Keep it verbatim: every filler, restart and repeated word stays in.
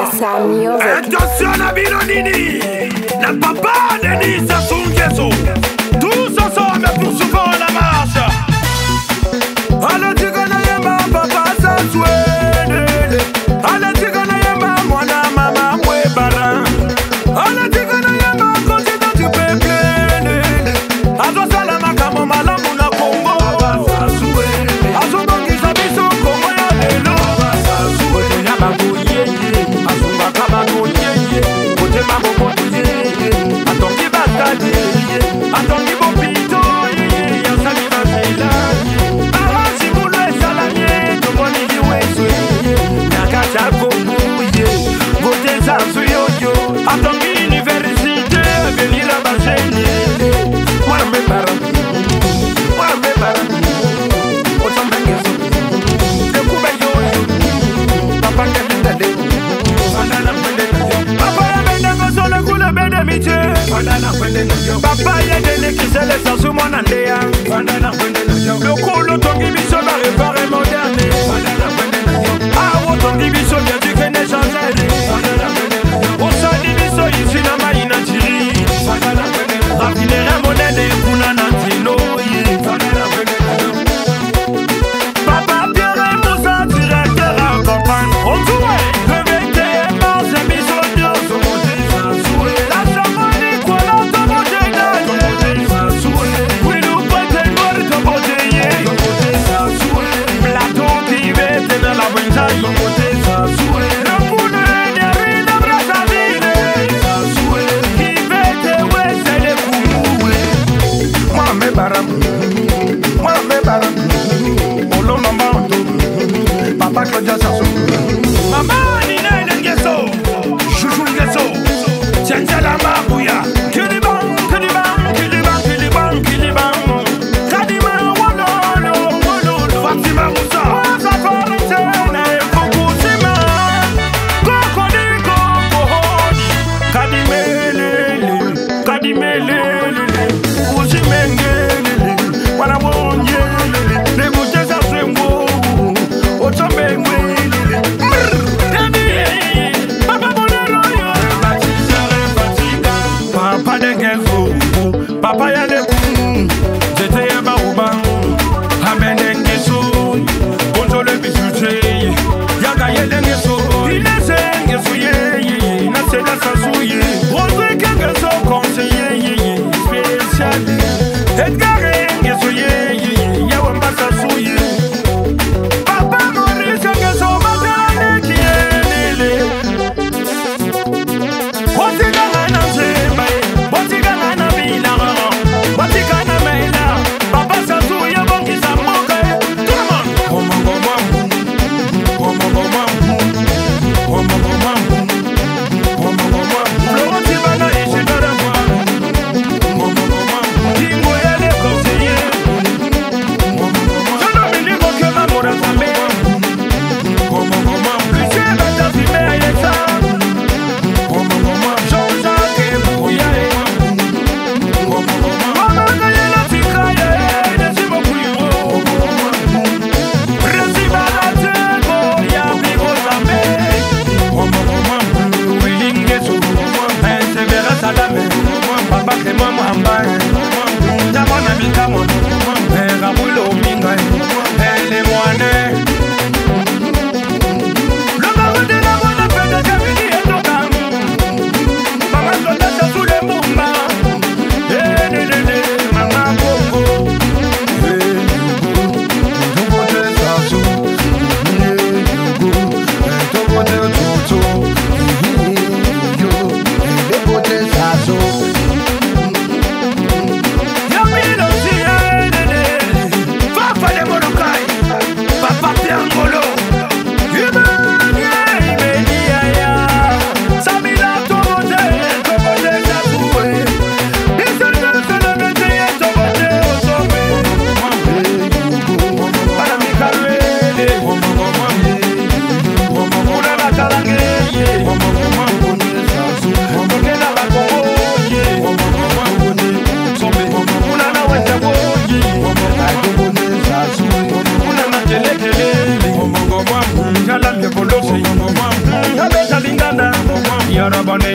Essa music. Attention à Bilonini, la papa Denis à son ghetto. Tous ensemble pour souvent la marche. Allez, tu connais ma papa, ça souhaite. Allez, tu connais ma mona, maman, ouais, baran. Allez, tu connais ma continent, tu peux plaire. A toi, ça la maca, mon malam, mon acombo. Ça souhaite. A son bon qui s'habille, son combo, y'a des lots. Ça souhaite. Y'a ma bouillée. A son baca, ma bouillée. Côté ma bouillée. A ton qui va t'aller. A ton qui va pito. Y'a sa vie, ma fille là. Atongi université, venir à Bageni. Moi mes parents, moi mes parents. Au sein d'un ghetto, le coup bayo, papa qui vient d'aller. Pendant la fin de l'année, papa y a bien des gosses, le coup le bain de métier. Pendant la fin de l'année, papa y a des nez qui se laissent sous mon andéa. Pendant la fin de l'année, le coup le tongi biso va réparer mon dernier. Pendant la fin de l'année, ah oh tongi biso bien du que n'est changé. Pendant la fin de l'année. So ici na maina tiri rafinera monede kuna nantino Papa Pierre Moussa directeur en campagne on jouait le mec est mort c'est bisogno so monter ça soué la chamani quoi la tomote na oui nous pote mort tomote ye tomote ça soué plateau qui vete dans la brinzaille tomote ça soué le poulet baram, moi me baram, olo maman to, papa Claudia Sassou, maman Nina Nengeso, chouchou Ngeso, tiens tiens la mabouya, kiliban, kiliban, kiliban, kiliban, kiliban, kadima wolo, wolo, Fatima Moussa, Zafarentene, Fokusima, Kokodiko, Kohoni, Kadimelele, Kadimelele, Uzimenge. Wana wonye, le moute sa swembo, otombe mwele. Tadi, papa bonero yo, batisa refatika, papa yarabani